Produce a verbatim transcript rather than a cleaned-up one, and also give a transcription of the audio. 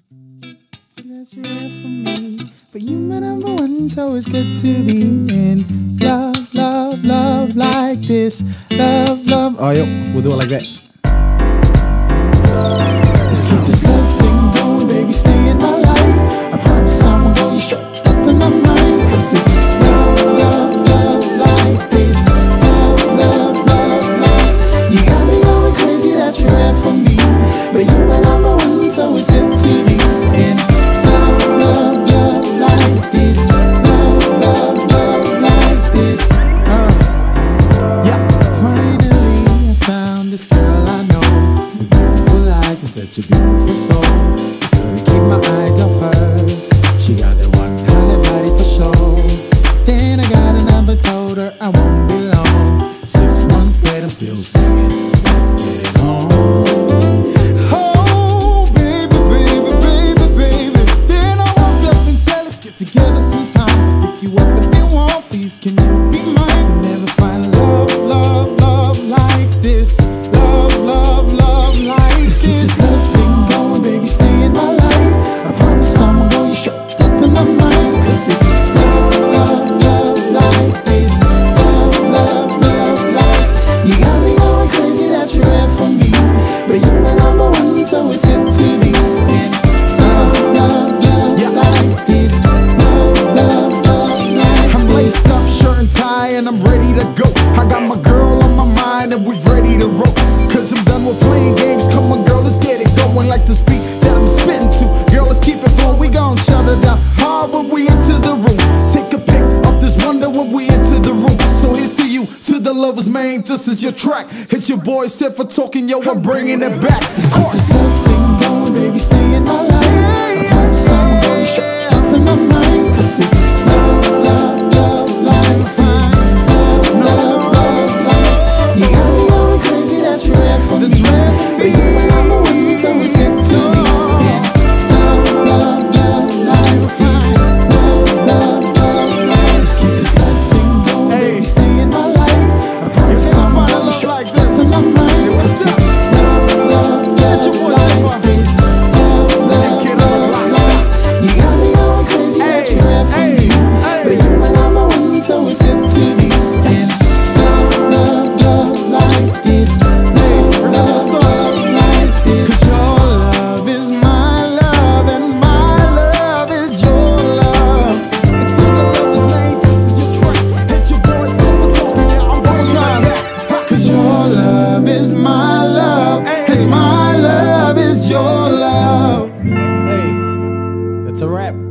That's rare for me, but you my number one, so it's good to be in love, love, love like this. Love, love. Oh, yo, we'll do it like that. Let's keep this love thing going, baby, stay in my life. I promise I won't go straight up in my mind, cause it's love, love, love like this. Love, love, love, love. You got me going crazy, that's rare for me, but you my number one, so it's good to be in love, love, love like this. Love, love, love like this. Uh, yeah. Finally, I found this girl I know with beautiful eyes and such a beautiful soul. I couldn't keep my eyes off her. She got that one kind of body for sure. Then I got a number, told her I won't be long. Six months later, I'm still singing. Let's get it home. Together sometime, pick you up if you want. Please, can you be mine? Can never find love, love, love like this. Love, love, love like this. Let's keep this love thing going, baby, stay in my life. I promise I'm gonna go straight up in my mind, cause it's love, love, love like this. Love, love, love like. You got me going crazy, that's rare for me, but you're my number one, so it's good to be in love, love, love like this. And I'm ready to go. I got my girl on my mind and we ready to roll. Cause I'm done with playing games. Come on girl, let's get it going like this beat that I'm spitting to. Girl, let's keep it flowing. We gon' shut it down hard when we into the room. Take a pic of this wonder when we into the room. So here's to you, to the lovers, man, this is your track. Hit your boy Sefa talking, yo, I'm bringing it back. Let's keep this love thing going, baby, stay in my life. I promise I'm going straight up in my mind, cause it's love, love, love like this. It's a wrap.